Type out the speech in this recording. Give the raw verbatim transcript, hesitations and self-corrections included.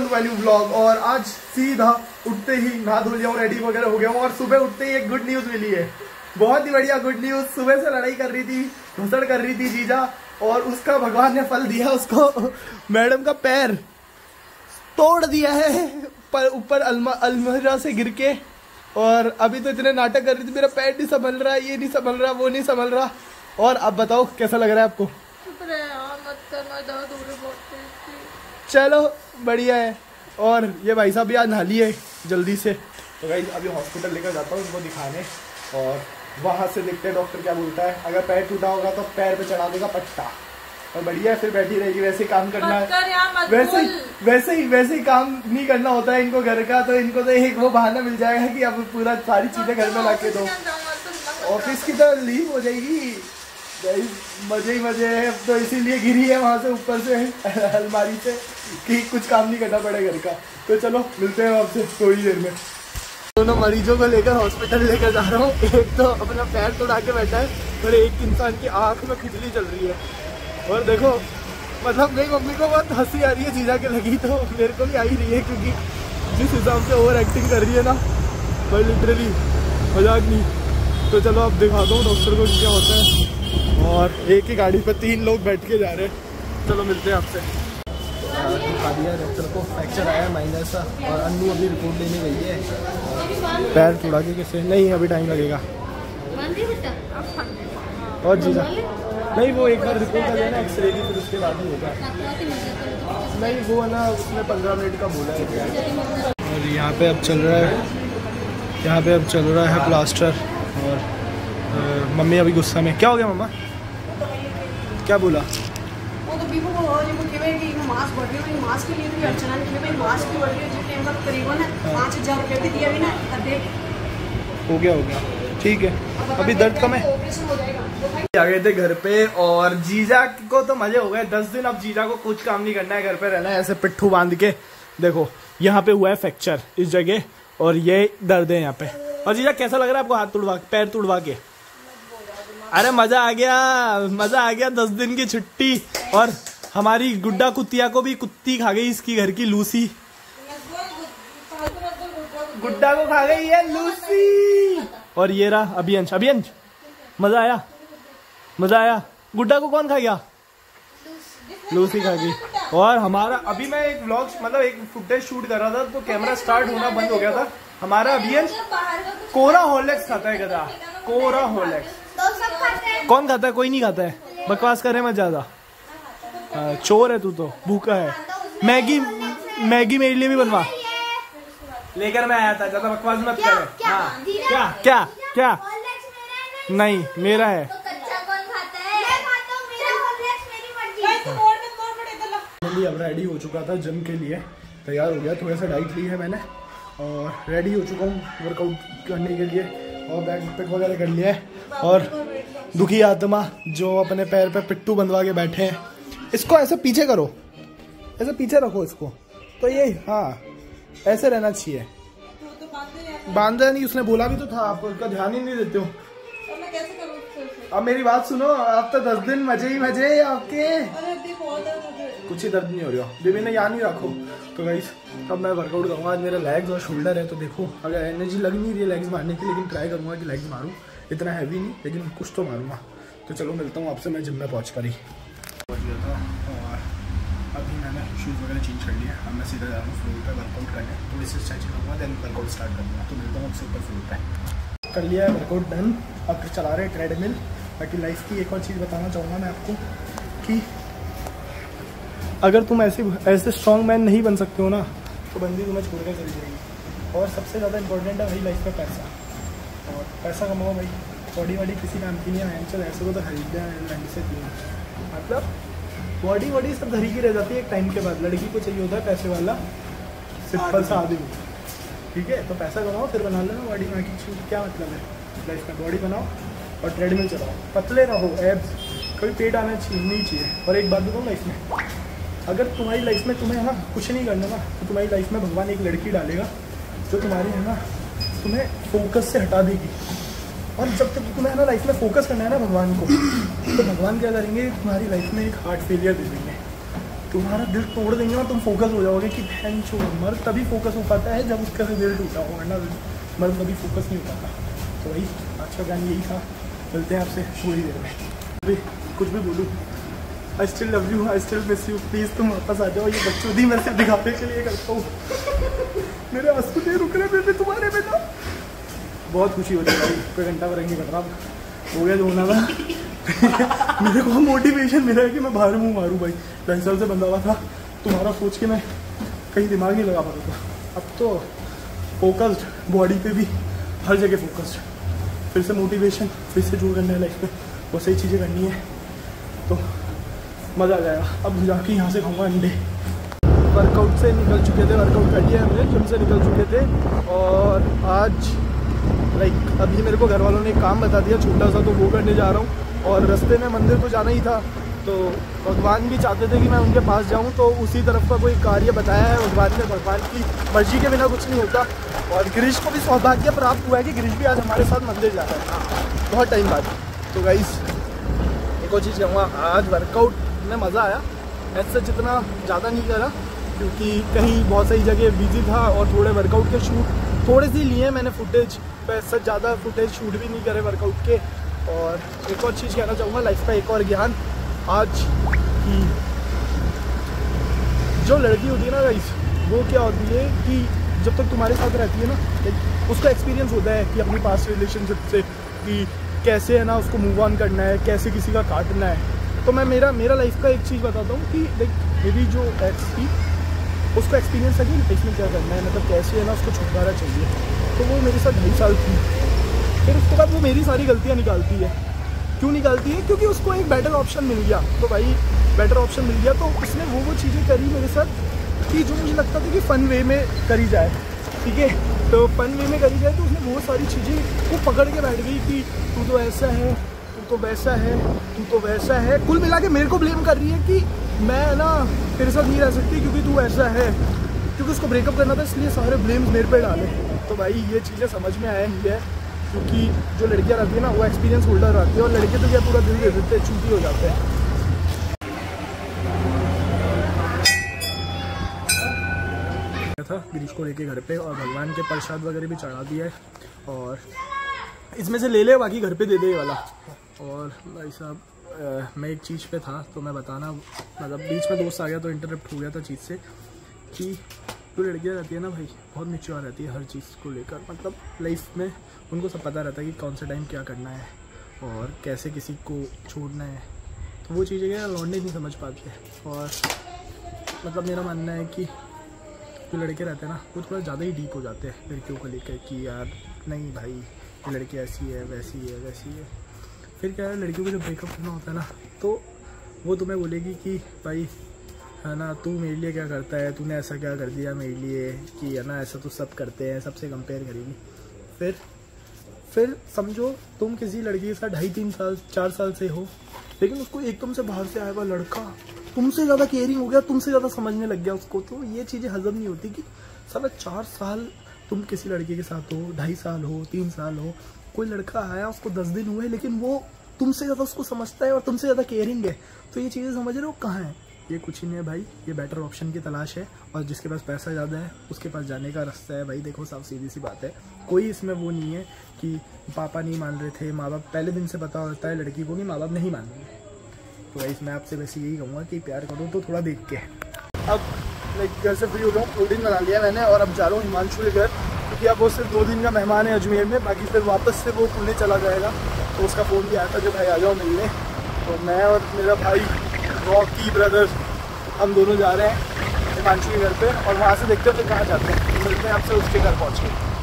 वाली व्लॉग। और आज सीधा उठते ही नहा धो लिया हूँ, रेडी वगैरह हो गया हूँ और सुबह उठते ही एक गुड न्यूज मिली है, बहुत ही बढ़िया गुड न्यूज। सुबह से लड़ाई कर रही थी, घुसड़ कर रही थी जीजा, और उसका भगवान ने फल दिया। उसको मैडम का पैर तोड़ दिया है पर ऊपर अलमीरा से गिर के। और अभी तो इतने नाटक कर रही थी, मेरा पैर नहीं संभल रहा, ये नहीं संभल रहा, वो नहीं संभल रहा। और अब बताओ कैसा लग रहा है आपको? चलो बढ़िया है। और ये भाई साहब भी आज नहा लिए जल्दी से, तो भाई अभी हॉस्पिटल लेकर जाता हूँ उनको दिखाने, और वहाँ से देखते हैं डॉक्टर क्या बोलता है। अगर पैर टूटा होगा तो पैर पे चढ़ा देगा पट्टा, और बढ़िया है, फिर बैठी रहेगी। वैसे ही काम करना है, वैसे ही वैसे ही वैसे ही काम नहीं करना होता है इनको घर का, तो इनको तो एक वो बहाना मिल जाएगा कि अब पूरा सारी चीजें घर में ला के दो। ऑफिस की तो लीव हो जाएगी, मजे ही मजे है। तो इसीलिए गिरी है वहाँ से ऊपर से अलमारी से कि कुछ काम नहीं करना पड़े घर का। तो चलो मिलते हैं आपसे थोड़ी देर में। दोनों मरीजों को लेकर हॉस्पिटल लेकर जा रहा हूँ। एक तो अपना पैर तोड़ा के बैठा है और एक इंसान की आँख में खुजली चल रही है। और देखो मतलब मेरी मम्मी को बहुत हंसी आ रही है जीजा के लगी, तो मेरे को भी आ ही रही है, क्योंकि जिस हिसाब से ओवर एक्टिंग कर रही है ना, पर लिटरली मजाक नहीं। तो चलो अब दिखा दो डॉक्टर को क्या होता है। और एक ही गाड़ी पर तीन लोग बैठ के जा रहे हैं। चलो मिलते हैं आपसे। दिखा दिया डॉक्टर को, फ्रैक्चर आया माइनर सा, और अन्नू अभी रिपोर्ट लेने गई है। पैर तोड़ा के किसे नहीं, अभी टाइम लगेगा। और जीजा नहीं, वो एक बार रिपोर्ट आ जाए ना एक्सरे की, फिर उसके बाद ही होगा। नहीं वो ना उसने पंद्रह मिनट का बोला है। और यहाँ पे अब चल रहा है यहाँ पे अब चल रहा है प्लास्टर। और आ, मम्मी अभी गुस्सा में। क्या हो गया मम्मा, क्या बोला? वो तो बीबू को कि कि मास्क बढ़ रही है, मास्क के लिए भी अर्चना ने भाई मास्क की बढ़ रही है, जिस टाइम पर करीबन पाँच हज़ार रुपये भी दिया भी ना, देख हो गया हो गया ठीक है, अभी दर्द कम है। आ गए थे घर पे, और जीजा को तो मजे हो गए। दस दिन अब जीजा को कुछ काम नहीं करना है, घर पे रहना है ऐसे पिट्ठू बांध के। देखो यहाँ पे हुआ है फ्रैक्चर इस जगह, और ये दर्द है यहाँ पे। और जीजा कैसा लग रहा है आपको हाथ तुड़वा पैर तुड़वा के? अरे मजा आ गया, मजा आ गया। दस दिन की छुट्टी, और हमारी गुड्डा कुत्तिया को भी कुत्ती खा गई, इसकी घर की लूसी। गुड्डा को खा गई है लूसी। और ये रहा अभियंश। अभियंश मजा आया? मजा आया। गुड्डा को कौन खा गया? लूसी खा गई। और हमारा अभी मैं एक व्लॉग मतलब एक फुटेज शूट कर रहा था, तो कैमरा स्टार्ट होना बंद हो गया था। हमारा अभियंश कोरा हॉर्लिक्स खाता है, गधा कोरा हॉर्लिक्स। कौन खाता है? कोई नहीं खाता है, बकवास करे मत ज्यादा। चोर है तू तो, भूखा है। मैगी मैगी मेरे लिए भी बनवा, लेकर मैं आया था, ज्यादा बकवास मत करे। हाँ क्या क्या क्या? नहीं मेरा है। अब रेडी हो चुका था जिम के लिए, तैयार हो गया, थोड़ा सा डाइट ली है मैंने, और रेडी हो चुका हूँ वर्कआउट करने के लिए, और बैक पैक वगैरह कर लिया है। और दुखी आत्मा जो अपने पैर पे पिट्टू बंधवा के बैठे हैं, इसको ऐसे पीछे करो, ऐसे पीछे रखो इसको, तो ये हाँ ऐसे रहना चाहिए। बांधा नहीं, उसने बोला भी तो था, आप उसका ध्यान ही नहीं देते हो। अब मेरी बात सुनो, आप तो दस दिन मजे ही मजे आपके। कुछ ही दर्द नहीं हो रहा, बेबी ने यहाँ नहीं रखो। तो गाइस अब मैं वर्कआउट करूँगा। आज मेरा लेग्स और शोल्डर है, तो देखो अगर एनर्जी लग नहीं रही है लेग्स मारने की, लेकिन ट्राई करूँगा कि लेग्स मारूँ। इतना हैवी नहीं, लेकिन कुछ तो मारूंगा। तो चलो मिलता हूँ आपसे मैं जिम में पहुँच कर ही। पहुँच गया था, और अभी मैंने शूज़ वगैरह चेंज कर लिया। अब मैं सीधा जा रहा हूँ फ्लोर पर वर्कआउट करने, थोड़ी सी स्ट्रेचिंग करूँगा, देन वर्कआउट स्टार्ट करूँगा। तो मिलता हूँ आपसे ऊपर फ्लोर पर। कर लिया है वर्कआउट डन, अब चला रहे ट्रेडमिल। बाकी लाइफ की एक और चीज़ बताना चाहूँगा मैं आपको कि अगर तुम ऐसे ऐसे स्ट्रॉन्ग मैन नहीं बन सकते हो ना, तो बंदी तुम्हें छोड़ कर चली जाएगी। और सबसे ज़्यादा इंपॉर्टेंट है भाई लाइफ में पैसा, और पैसा कमाओ भाई। बॉडी वॉडी किसी काम की नहीं है, चल ऐसे को तो खरीदते हैं से क्यों, मतलब बॉडी वॉडी सब धरी की रह जाती है एक टाइम के बाद। लड़की को चाहिए होता है पैसे वाला सिंपल सा आदमी, ठीक है? तो पैसा कमाओ फिर बना लेना बॉडी में, क्या मतलब है लाइफ में? बॉडी बनाओ और ट्रेडमिल चलाओ, पतले रहो, एब्स कभी पेट आना चाहिए नहीं चाहिए। और एक बात बताऊँ लाइफ में, अगर तुम्हारी लाइफ में तुम्हें है ना कुछ नहीं करना ना, तो तुम्हारी लाइफ में भगवान एक लड़की डालेगा जो तुम्हारी है ना तुम्हें फोकस से हटा देगी। और जब तक तुम्हें है ना लाइफ में फोकस करना है ना भगवान को, तो भगवान क्या करेंगे, तुम्हारी लाइफ में एक हार्ट फेलियर दे देंगे। तुम्हारा दिल तोड़ देंगे ना, तुम फोकस हो जाओगे कि बहन चो। मर्द तभी फोकस हो पाता है जब उसका से दिल टूटा हो, वरना मर्द कभी फोकस नहीं हो पाता। तो वही आज का गान यही था। मिलते हैं आपसे थोड़ी देर में। अभी कुछ भी बोलूँ, I still love you, I still miss you, please तुम वापस आ जाओ। ये बच्चों दी मैं सिर्फ दिखाने के लिए करता हूँ। मेरे आंसू नहीं रुक रहे मेरे तुम्हारे बिना। बहुत खुशी होती है भाई, कोई घंटा भरेंगे कट रहा हो गया जो होना था। मेरे को मोटिवेशन मिला है कि मैं बाहर मुँह मारूँ भाई। ढाई साल से बंधा हुआ था, तुम्हारा सोच के मैं कहीं दिमाग नहीं लगा पाता था। अब तो फोकस्ड, बॉडी पे भी हर जगह फोकस्ड। फिर से मोटिवेशन, फिर से जोर करना है लाइफ पे, वो सही चीज़ें करनी है तो मज़ा आ जाएगा। अब जाके यहाँ से खाऊंगा अंडे। वर्कआउट से निकल चुके थे, वर्कआउट कर लिया हमने, जिम से निकल चुके थे। और आज लाइक अभी मेरे को घर वालों ने एक काम बता दिया छोटा सा, तो वो करने जा रहा हूँ। और रास्ते में मंदिर तो जाना ही था, तो भगवान भी चाहते थे कि मैं उनके पास जाऊँ, तो उसी तरफ का कोई कार्य बताया है भगवान ने। भगवान की मर्जी के बिना कुछ नहीं होता। और गिरीश को भी सौभाग्य प्राप्त हुआ है कि गिरीश भी आज हमारे साथ मंदिर जा रहा है बहुत टाइम बाद। तो गाइस एक और चीज़ कहूँगा, आज वर्कआउट में मज़ा आया। ऐसे जितना ज़्यादा नहीं करा क्योंकि कहीं बहुत सारी जगह बिजी था, और थोड़े वर्कआउट के शूट थोड़े से लिए मैंने फुटेज, वैसे ज़्यादा फुटेज शूट भी नहीं करे वर्कआउट के। और एक और चीज़ कहना चाहूँगा, लाइफ का एक और ज्ञान आज की जो लड़की होती है ना गाइस, वो क्या होती है कि जब तक तुम्हारे साथ रहती है ना, लाइक उसका एक्सपीरियंस होता है कि अपनी पास्ट रिलेशनशिप से कि कैसे है ना उसको मूव ऑन करना है, कैसे किसी का काटना है। तो मैं मेरा मेरा लाइफ का एक चीज़ बताता हूँ कि लाइक मेरी जो एक्स थी उसका एक्सपीरियंस है कि लाइफ में क्या करना है, मतलब कैसे है ना उसको छुटकारा चाहिए। तो वो मेरे साथ ढाई साल थी। फिर उसके बाद वो मेरी सारी गलतियाँ निकालती है। क्यों निकालती है? क्योंकि उसको एक बेटर ऑप्शन मिल गया। तो भाई बेटर ऑप्शन मिल गया तो उसने वो वो चीज़ें करी मेरे साथ कि जो मुझे लगता था कि फ़न वे में करी जाए, ठीक है। तो फन वे में करी जाए तो उसने बहुत सारी चीज़ें वो पकड़ के बैठ गई कि तू तो ऐसा है, तू तो वैसा है, तू तो वैसा है। कुल मिला के मेरे को ब्लेम कर रही है कि मैं ना तेरे साथ नहीं रह सकती क्योंकि तू ऐसा है, क्योंकि उसको ब्रेकअप करना था इसलिए सारे ब्लेम्स मेरे पे डाले। तो भाई ये चीज़ें समझ में आया ही है, क्योंकि जो लड़कियाँ रहती है ना वो एक्सपीरियंस होल्डर रहती है, और लड़के तो क्या पूरा दिल दे देते हैं, चूती हो जाते हैं। था गिरीश को लेके घर पे, और भगवान के प्रसाद वगैरह भी चढ़ा दिया है, और इसमें से ले ले बाकी घर पे दे दे वाला। और भाई साहब मैं एक चीज़ पे था तो मैं बताना, मतलब बीच में दोस्त आ गया तो इंटरप्ट हो गया था चीज़ से, कि जो लड़कियाँ रहती है ना भाई बहुत मैच्योर रहती है हर चीज़ को लेकर, मतलब लाइफ में उनको सब पता रहता है कि कौन से टाइम क्या करना है और कैसे किसी को छोड़ना है। तो वो चीज़ें क्या लौंडे नहीं समझ पाते। और मतलब मेरा मानना है कि जो लड़के रहते हैं ना वो थोड़ा ज़्यादा ही डीप हो जाते हैं लड़कियों को लेकर कि यार नहीं भाई ये लड़की ऐसी है, वैसी है, वैसी है। फिर क्या है, लड़कियों को जब ब्रेकअप करना होता है ना तो वो तुम्हें बोलेगी कि भाई है ना तू मेरे लिए क्या करता है, तूने ऐसा क्या कर दिया मेरे लिए कि है ना ऐसा तो सब करते हैं, सबसे कंपेयर करेगी। फिर फिर समझो तुम किसी लड़की के साथ ढाई तीन साल चार साल से हो, लेकिन उसको एकदम से बाहर से आया हुआ लड़का तुमसे ज़्यादा केयरिंग हो गया, तुमसे ज़्यादा समझने लग गया उसको। तो ये चीज़ें हजम नहीं होती कि साला चार साल तुम किसी लड़के के साथ हो, ढाई साल हो, तीन साल हो, कोई लड़का आया उसको दस दिन हुए लेकिन वो तुमसे ज़्यादा उसको समझता है और तुमसे ज़्यादा केयरिंग है। तो ये चीज़ें समझ रहे हो कहाँ है? ये कुछ ही नहीं है भाई, ये बेटर ऑप्शन की तलाश है, और जिसके पास पैसा ज़्यादा है उसके पास जाने का रास्ता है। भाई देखो साफ सीधी सी बात है, कोई इसमें वो नहीं है कि पापा नहीं मान रहे थे, माँ बाप पहले दिन से पता होता है लड़की को कि माँ बाप नहीं मान रहे। तो भाई मैं आपसे वैसे यही कहूँगा कि प्यार करो तो थोड़ा देख के। अब लाइक घर से फ्री हो गया हूँ, दो दिन बना लिया मैंने, और अब जा रहा हूँ हिमांशु के घर, क्योंकि अब वो सिर्फ दो दिन का मेहमान है अजमेर में, बाकी फिर वापस से वो पुणे चला जाएगा। तो उसका फ़ोन भी आया था कि भाई आ जाओ मिलने। तो मैं और मेरा भाई रॉकी ब्रदर हम दोनों जा रहे हैं हिमांशु के घर पे, और वहाँ से देखते हैं फिर कहाँ जाते हैं। मिलते हैं आपसे उसके घर पहुँच के।